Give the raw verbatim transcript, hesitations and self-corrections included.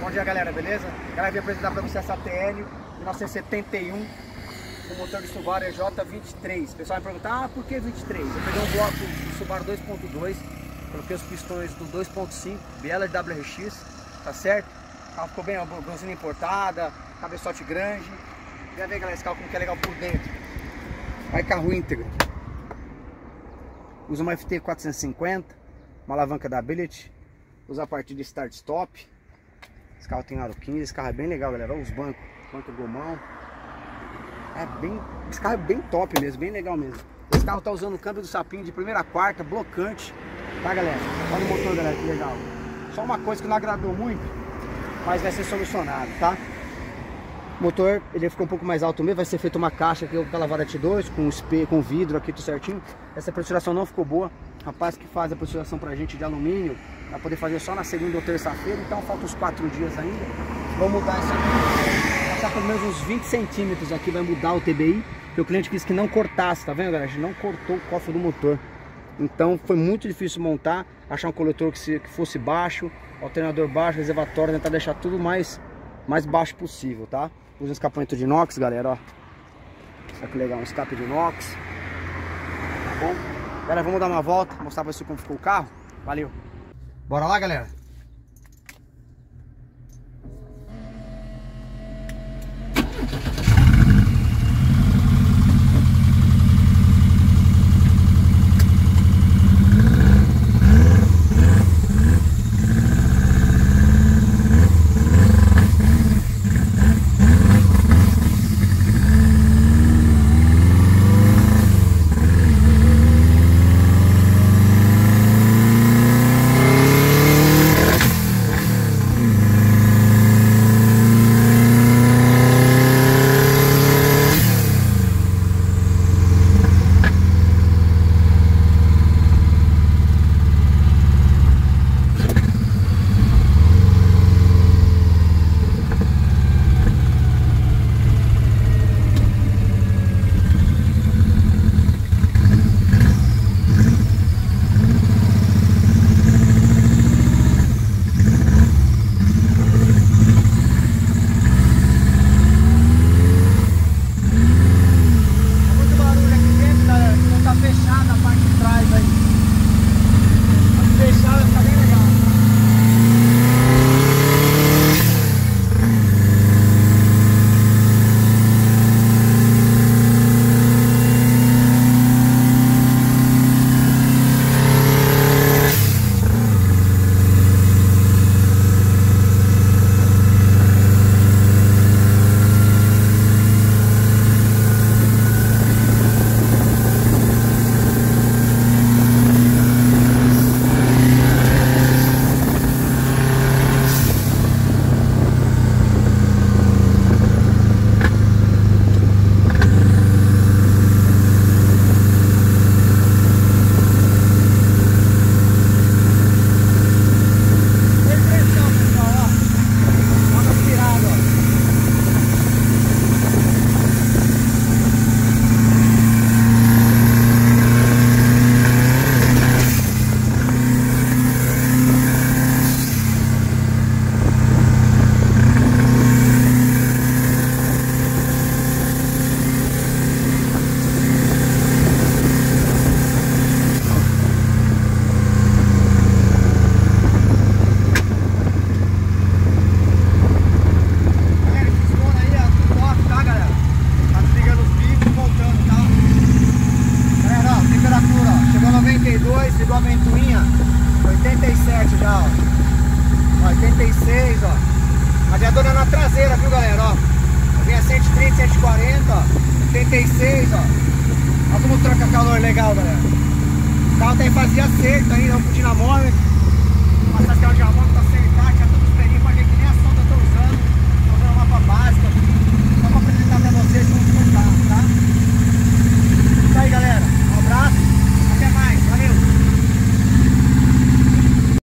Bom dia, galera, beleza? Galera, vim apresentar para você essa T L mil novecentos e setenta e um com motor de Subaru E J vinte e três. O pessoal vai perguntar, ah, por que vinte e três? Eu peguei um bloco do Subaru dois ponto dois, coloquei os pistões do dois ponto cinco, biela de W R X, tá certo? O carro ficou bem, a bronzina importada, cabeçote grande. Já vê, galera, esse carro como que é legal por dentro. Vai carro íntegro. Usa uma F T quatrocentos e cinquenta, uma alavanca da Billet, usa a partida de start-stop. Esse carro tem aro quinze, esse carro é bem legal, galera. Olha os bancos, banco gomão. É bem, esse carro é bem top mesmo, bem legal mesmo. Esse carro tá usando o câmbio do sapinho de primeira a quarta, blocante. Tá, galera? Olha o motor, galera, que legal. Só uma coisa que não agradou muito, mas vai ser solucionado, tá? O motor, ele ficou um pouco mais alto mesmo, vai ser feita uma caixa aqui pela vara T dois, com espelho, com vidro aqui tudo certinho. Essa pressurização não ficou boa. Rapaz que faz a pressurização pra gente de alumínio, vai poder fazer só na segunda ou terça-feira, então falta uns quatro dias ainda. Vamos mudar isso aqui, passar pelo menos uns vinte centímetros aqui, vai mudar o T B I, porque o cliente quis que não cortasse, tá vendo, galera? A gente não cortou o cofre do motor. Então foi muito difícil montar, achar um coletor que, se, que fosse baixo, alternador baixo, reservatório, tentar deixar tudo mais, mais baixo possível, tá? Usa um escapamento de inox, galera, ó. Olha que legal, um escape de inox. Tá bom? Galera, vamos dar uma volta, mostrar pra vocês como ficou o carro. Valeu! Bora lá, galera? Ligou a ventoinha, oitenta e sete já, ó, oitenta e seis, ó, radiadora na traseira, viu, galera, ó, vinha cento e trinta, cento e quarenta, ó, oitenta e seis, ó, olha como troca calor legal, galera, o carro tá em fazia acerto ainda, vamos pro dinamômetro, passar esse carro de dinamômetro pra acertar, tinha tudo